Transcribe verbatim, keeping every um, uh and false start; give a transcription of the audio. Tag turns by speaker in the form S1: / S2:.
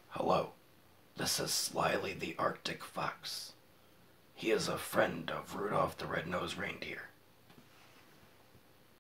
S1: Hello, this is Slyly the Arctic fox. He is a friend of Rudolph the Red-Nosed Reindeer.